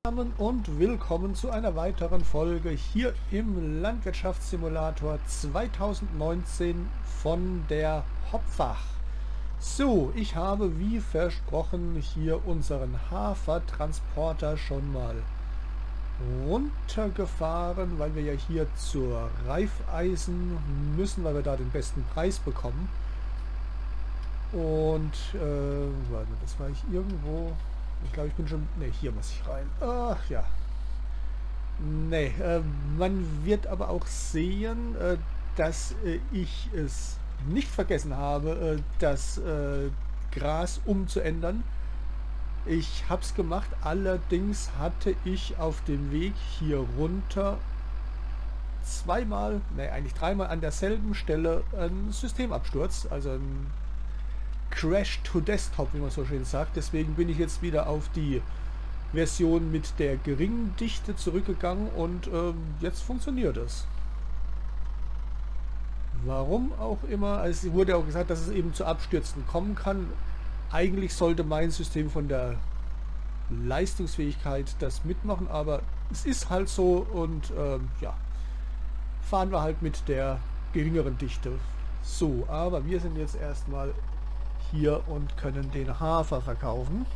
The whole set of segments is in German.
Und willkommen zu einer weiteren Folge hier im Landwirtschaftssimulator 2019 von der Hopfach. So, ich habe wie versprochen hier unseren Hafertransporter schon mal runtergefahren, weil wir ja hier zur Reifeisen müssen, weil wir da den besten Preis bekommen. Und, warte, das war ich irgendwo... Ich glaube, ich bin schon... Ne, hier muss ich rein. Ach ja. Ne, man wird aber auch sehen, dass ich es nicht vergessen habe, das Gras umzuändern. Ich habe es gemacht, allerdings hatte ich auf dem Weg hier runter zweimal, ne, eigentlich dreimal an derselben Stelle einen Systemabsturz, also ein Crash to Desktop, wie man so schön sagt. Deswegen bin ich jetzt wieder auf die Version mit der geringen Dichte zurückgegangen und jetzt funktioniert es. Warum auch immer, also es wurde auch gesagt, dass es eben zu Abstürzen kommen kann. Eigentlich sollte mein System von der Leistungsfähigkeit das mitmachen, aber es ist halt so und ja, fahren wir halt mit der geringeren Dichte. So, aber wir sind jetzt erstmal hier und können den Hafer verkaufen.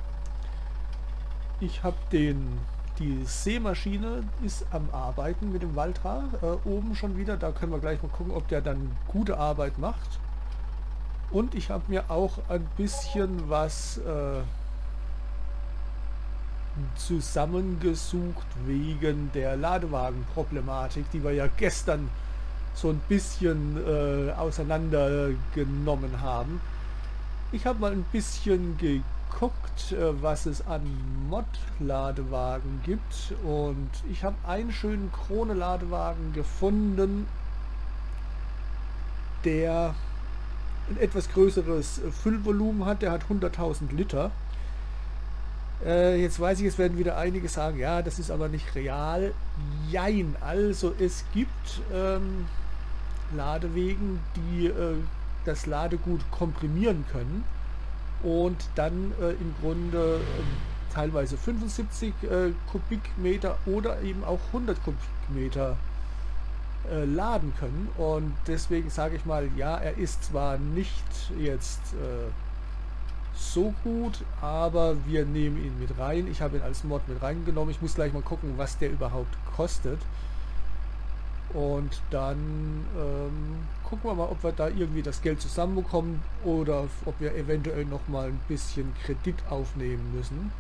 Ich habe die Sämaschine ist am Arbeiten mit dem Valtra oben schon wieder. Da können wir gleich mal gucken, ob der dann gute Arbeit macht. Und ich habe mir auch ein bisschen was zusammengesucht wegen der Ladewagenproblematik, die wir ja gestern so ein bisschen auseinandergenommen haben. Ich habe mal ein bisschen geguckt, was es an Mod-Ladewagen gibt, und ich habe einen schönen Krone-Ladewagen gefunden, der ein etwas größeres Füllvolumen hat. Der hat 100.000 Liter. Jetzt weiß ich, es werden wieder einige sagen, ja, das ist aber nicht real. Jein, also es gibt Ladewegen, die das Ladegut komprimieren können und dann im Grunde teilweise 75 Kubikmeter oder eben auch 100 Kubikmeter laden können, und deswegen sage ich mal, ja, er ist zwar nicht jetzt so gut, aber wir nehmen ihn mit rein. Ich habe ihn als Mod mit reingenommen. Ich muss gleich mal gucken, was der überhaupt kostet. Und dann gucken wir mal, ob wir da irgendwie das Geld zusammenbekommen oder ob wir eventuell noch mal ein bisschen Kredit aufnehmen müssen.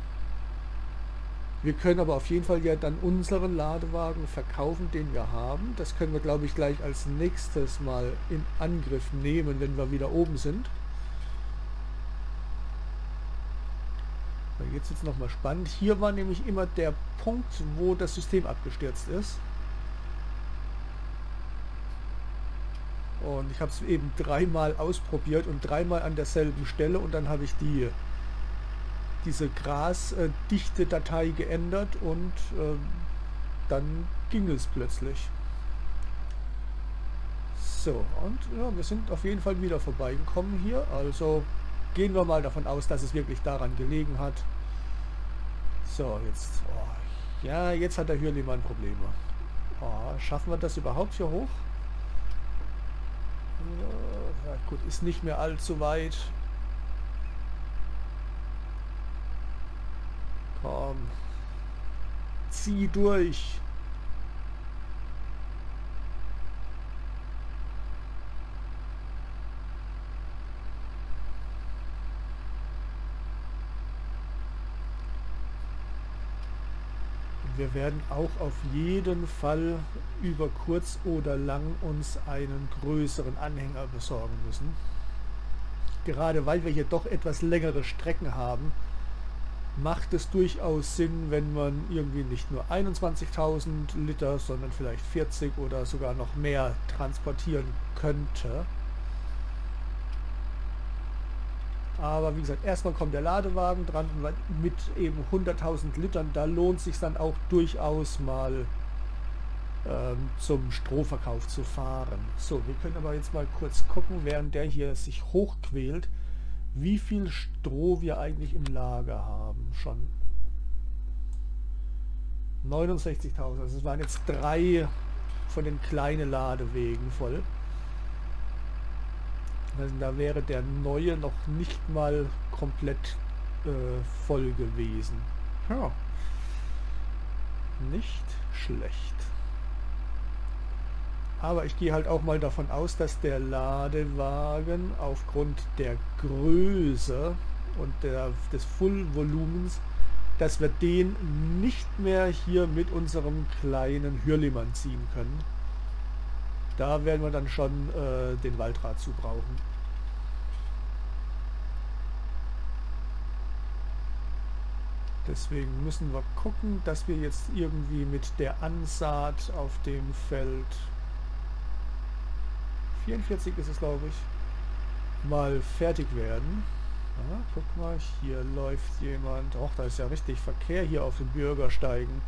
Wir können aber auf jeden Fall ja dann unseren Ladewagen verkaufen, den wir haben. Das können wir, glaube ich, gleich als nächstes mal in Angriff nehmen, wenn wir wieder oben sind. Jetzt ist es nochmal spannend. Hier war nämlich immer der Punkt, wo das System abgestürzt ist. Und ich habe es eben dreimal ausprobiert und dreimal an derselben Stelle, und dann habe ich diese Grasdichte-Datei geändert und dann ging es plötzlich. So, und ja, wir sind auf jeden Fall wieder vorbeigekommen hier. Also gehen wir mal davon aus, dass es wirklich daran gelegen hat. So, jetzt, oh, ja, jetzt hat der Hürlimann Probleme. Oh, schaffen wir das überhaupt hier hoch? Ja, gut, ist nicht mehr allzu weit. Komm. Zieh durch. Wir werden auch auf jeden Fall über kurz oder lang uns einen größeren Anhänger besorgen müssen. Gerade weil wir hier doch etwas längere Strecken haben, macht es durchaus Sinn, wenn man irgendwie nicht nur 21.000 Liter, sondern vielleicht 40 oder sogar noch mehr transportieren könnte. Aber wie gesagt, erstmal kommt der Ladewagen dran, und mit eben 100.000 Litern, da lohnt es sich dann auch durchaus mal zum Strohverkauf zu fahren. So, wir können aber jetzt mal kurz gucken, während der hier sich hochquält, wie viel Stroh wir eigentlich im Lager haben. Schon 69.000. Also es waren jetzt 3 von den kleinen Ladewegen voll. Also da wäre der neue noch nicht mal komplett voll gewesen. Ja. Nicht schlecht. Aber ich gehe halt auch mal davon aus, dass der Ladewagen aufgrund der Größe und des Full-Volumens, dass wir den nicht mehr hier mit unserem kleinen Hürlimann ziehen können. Da werden wir dann schon den Waldrad zu brauchen. Deswegen müssen wir gucken, dass wir jetzt irgendwie mit der Ansaat auf dem Feld 44 ist es, glaube ich, mal fertig werden. Ja, guck mal, hier läuft jemand. Och, da ist ja richtig Verkehr hier auf den Bürgersteigen.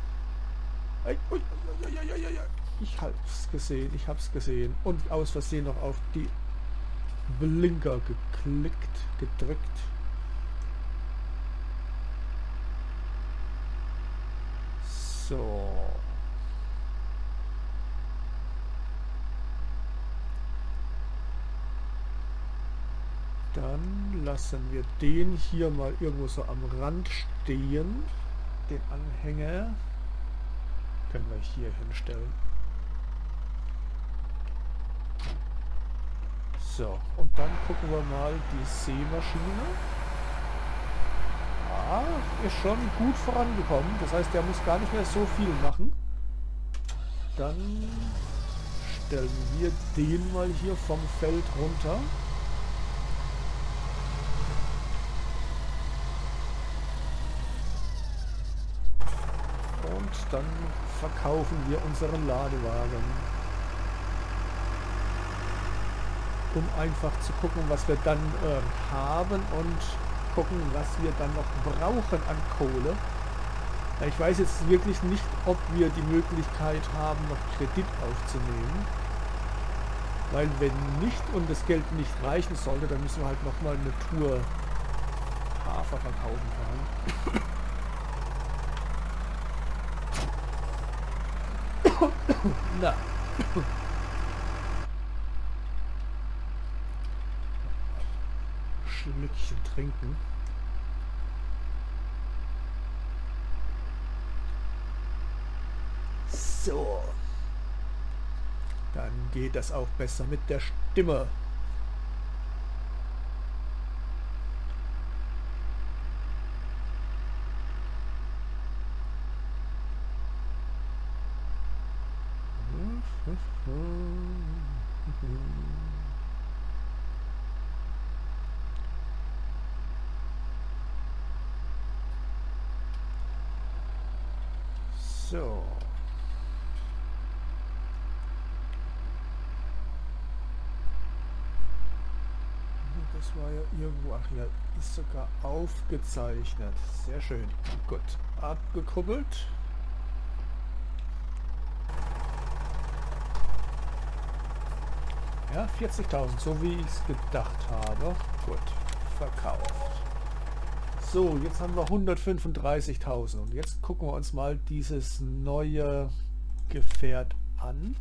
Ich hab's gesehen, ich hab's gesehen. Und aus Versehen noch auf die Blinker gedrückt. So. Dann lassen wir den hier mal irgendwo so am Rand stehen. Den Anhänger können wir hier hinstellen. So, und dann gucken wir mal die Sämaschine. Ja, ist schon gut vorangekommen. Das heißt, der muss gar nicht mehr so viel machen. Dann stellen wir den mal hier vom Feld runter. Und dann verkaufen wir unseren Ladewagen. Um einfach zu gucken, was wir dann haben und gucken, was wir dann noch brauchen an Kohle. Ich weiß jetzt wirklich nicht, ob wir die Möglichkeit haben, noch Kredit aufzunehmen. Weil wenn nicht und das Geld nicht reichen sollte, dann müssen wir halt nochmal eine Tour Hafer verkaufen fahren. Na. Schlückchen trinken. So. Dann geht das auch besser mit der Stimme. So. Das war ja irgendwo, ach ja, ist sogar aufgezeichnet. Sehr schön. Gut, abgekuppelt. Ja, 40.000, so wie ich es gedacht habe. Gut, verkauft. So, jetzt haben wir 135.000 und jetzt gucken wir uns mal dieses neue Gefährt an.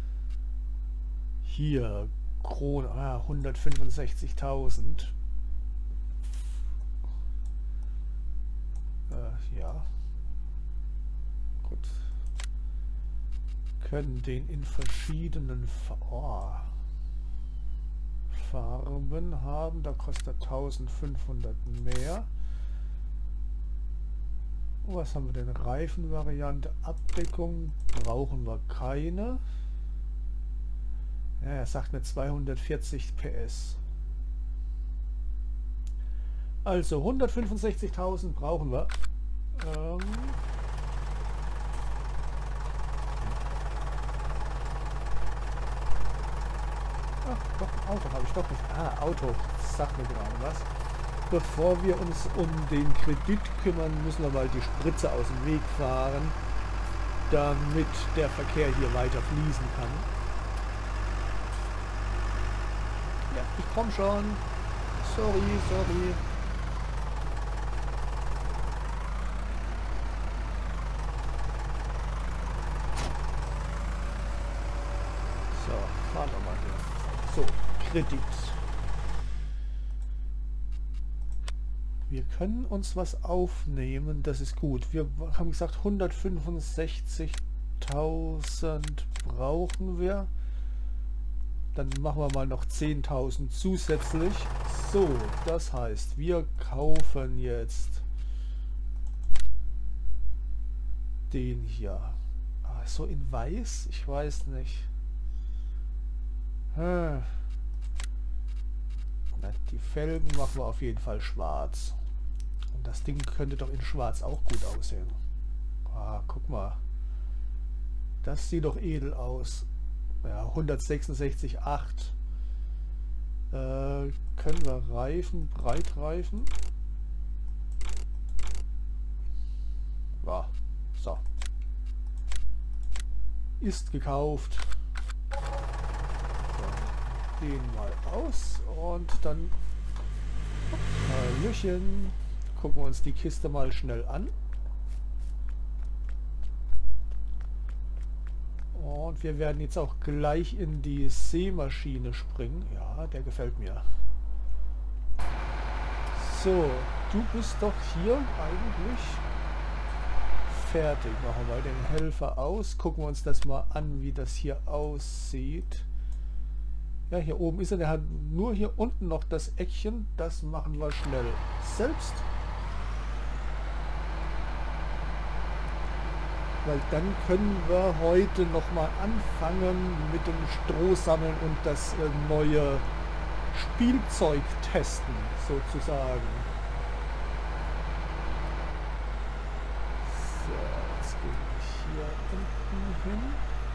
Hier, Krone, 165.000. Ja. Gut. Können den in verschiedenen Farben haben. Da kostet 1.500 mehr. Was haben wir denn? Reifenvariante, Abdeckung brauchen wir keine. Ja, er sagt mir 240 PS. Also 165.000 brauchen wir. Ach, doch, ein Auto habe ich doch nicht. Ah, Auto, sagt mir gerade was. Bevor wir uns um den Kredit kümmern, müssen wir mal die Spritze aus dem Weg fahren, damit der Verkehr hier weiter fließen kann. Ja, ich komme schon. Sorry. fahren wir mal hier. So, Kredit. Wir können uns was aufnehmen, das ist gut. Wir haben gesagt 165.000 brauchen wir. Dann machen wir mal noch 10.000 zusätzlich. So, das heißt, wir kaufen jetzt den hier. Ah, so in weiß? Ich weiß nicht. Na, die Felgen machen wir auf jeden Fall schwarz. Und das Ding könnte doch in schwarz auch gut aussehen. Ah, guck mal. Das sieht doch edel aus. Ja, 166,8. Können wir Reifen, Breitreifen? Ja, so. Ist gekauft. So, den mal aus und dann Hallöchen. Gucken wir uns die Kiste mal schnell an. Und wir werden jetzt auch gleich in die Sämaschine springen. Ja, der gefällt mir. So, du bist doch hier eigentlich fertig. Machen wir den Helfer aus. Gucken wir uns das mal an, wie das hier aussieht. Ja, hier oben ist er. Der hat nur hier unten noch das Eckchen. Das machen wir schnell selbst. Weil dann können wir heute noch mal anfangen mit dem Strohsammeln und das neue Spielzeug testen, sozusagen. So, jetzt gehe ich hier unten hin.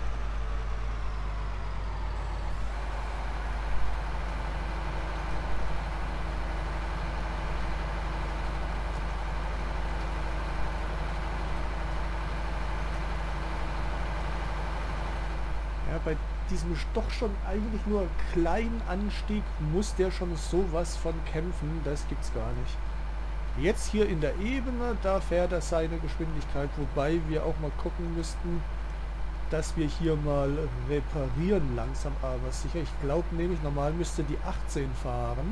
Bei diesem doch schon eigentlich nur kleinen Anstieg muss der schon sowas von kämpfen, das gibt's gar nicht. Jetzt hier in der Ebene, da fährt er seine Geschwindigkeit, wobei wir auch mal gucken müssten, dass wir hier mal reparieren langsam, aber sicher. Ich glaube nämlich, normal müsste die 18 fahren.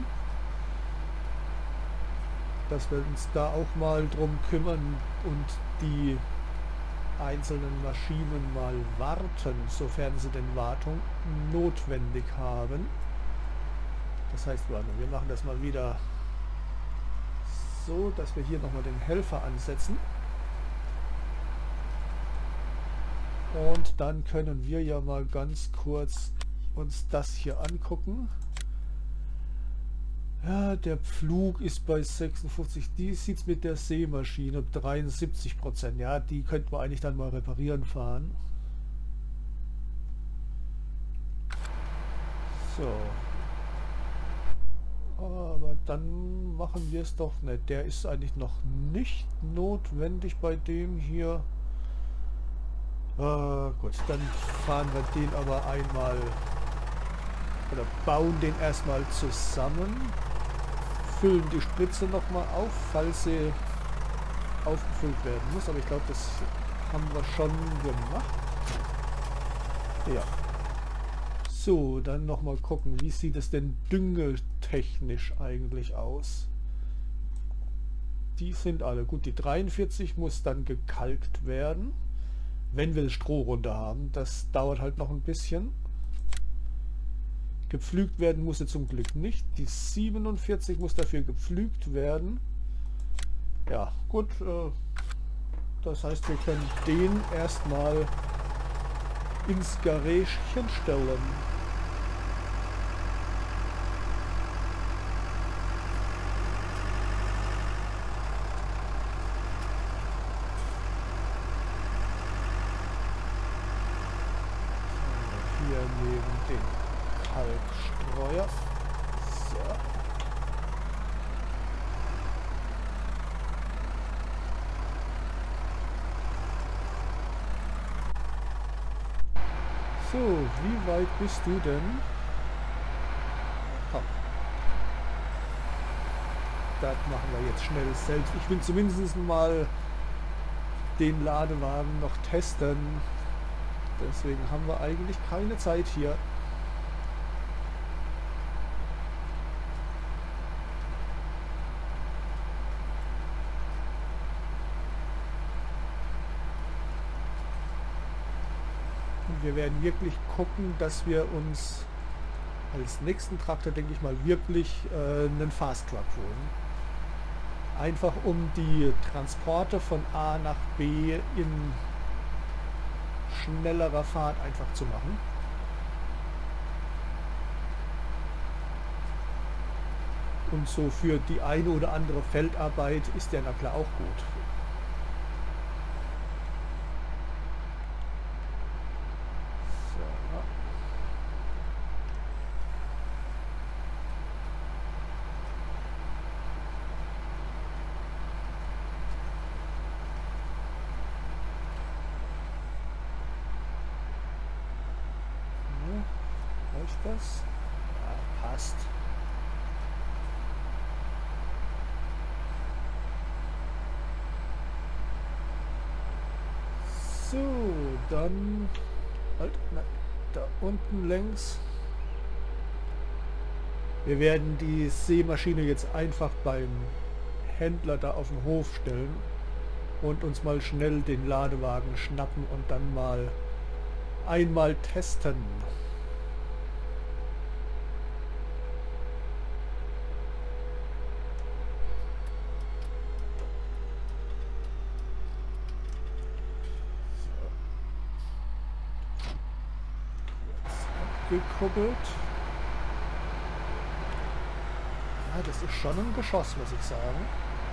Dass wir uns da auch mal drum kümmern und die einzelnen Maschinen mal warten, sofern sie denn Wartung notwendig haben. Das heißt, wir machen das mal wieder so, dass wir hier nochmal den Helfer ansetzen. Und dann können wir ja mal ganz kurz uns das hier angucken. Ja, der Pflug ist bei 56. Die sieht es mit der Sämaschine 73%. Ja, die könnten wir eigentlich dann mal reparieren fahren. So. Aber dann machen wir es doch nicht. Der ist eigentlich noch nicht notwendig bei dem hier. Gut, dann fahren wir den aber einmal oder bauen den erstmal zusammen. Füllen die Spritze nochmal auf, falls sie aufgefüllt werden muss. Aber ich glaube, das haben wir schon gemacht. Ja. So, dann nochmal gucken, wie sieht es denn düngetechnisch eigentlich aus. Die sind alle gut. Die 43 muss dann gekalkt werden, wenn wir das Stroh runter haben. Das dauert halt noch ein bisschen. Gepflügt werden muss sie zum Glück nicht. Die 47 muss dafür gepflügt werden. Ja, gut. Das heißt, wir können den erstmal ins Garäschen stellen. Hier neben den Kalkstreuer. So. So, wie weit bist du denn? Komm. Das machen wir jetzt schnell selbst. Ich will zumindest mal den Ladewagen noch testen. Deswegen haben wir eigentlich keine Zeit hier. wir werden wirklich gucken, dass wir uns als nächsten Traktor, denke ich mal, wirklich einen Fast Truck holen. Einfach um die Transporte von A nach B in schnellerer Fahrt einfach zu machen. Und so für die eine oder andere Feldarbeit ist der na klar auch gut. Reicht das? Ja, passt. So, dann halt, nein, da unten längs. Wir werden die Sämaschine jetzt einfach beim Händler da auf den Hof stellen und uns mal schnell den Ladewagen schnappen und dann mal einmal testen. Gekuppelt. Ja, das ist schon ein Geschoss, muss ich sagen.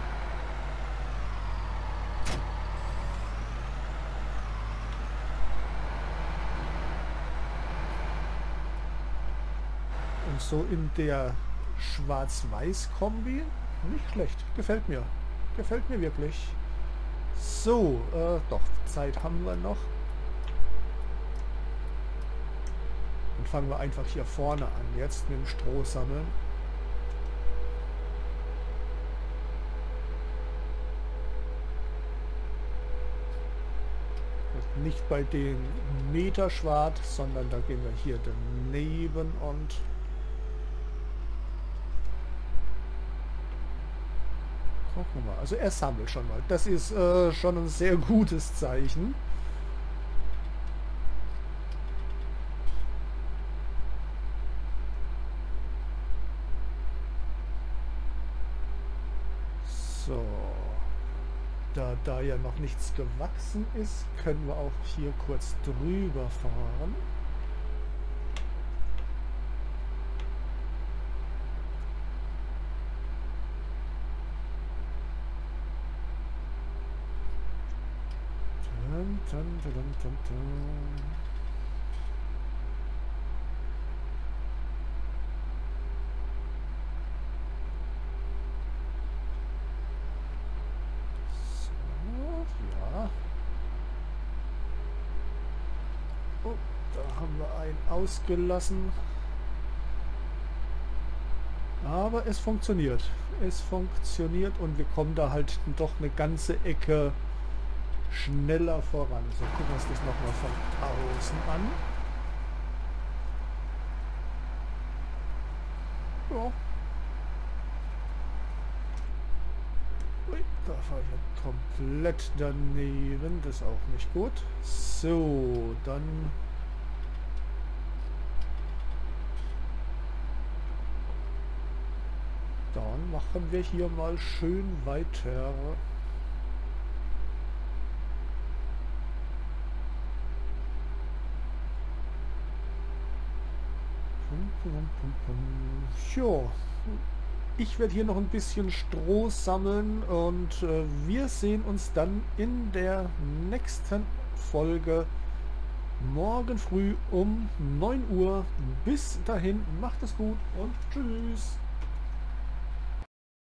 Und so in der Schwarz-Weiß-Kombi nicht schlecht. Gefällt mir. Gefällt mir wirklich. So, doch, Zeit haben wir noch. Dann fangen wir einfach hier vorne an, jetzt mit dem Stroh sammeln. Und nicht bei den Meterschwart, sondern da gehen wir hier daneben und gucken wir mal. Also er sammelt schon mal. Das ist schon ein sehr gutes Zeichen. So, da ja noch nichts gewachsen ist, können wir auch hier kurz drüber fahren. Dun, dun, dun, dun, dun. Ausgelassen. Aber es funktioniert. Es funktioniert und wir kommen da halt doch eine ganze Ecke schneller voran. So, gucken wir uns das nochmal von außen an. Ja. Ui, da fahre ich ja komplett daneben. Das ist auch nicht gut. So, dann machen wir hier mal schön weiter. Jo, ich werde hier noch ein bisschen Stroh sammeln und wir sehen uns dann in der nächsten Folge morgen früh um 9 Uhr. Bis dahin, macht es gut und tschüss.